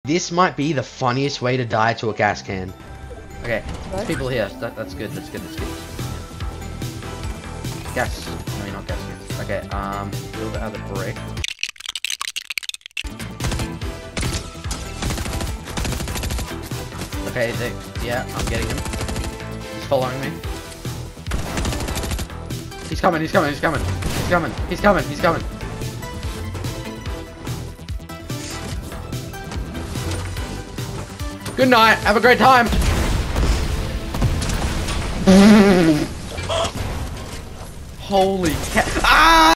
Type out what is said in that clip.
This might be the funniest way to die to a gas can. Okay, What? there's people here. That's good. That's good. That's good. Gas. No, you're not gas. Okay. Build out the brick. Okay. Yeah, I'm getting him. He's following me. He's coming. He's coming. He's coming. He's coming. He's coming. He's coming. Good night. Have a great time. Holy cow. Ah!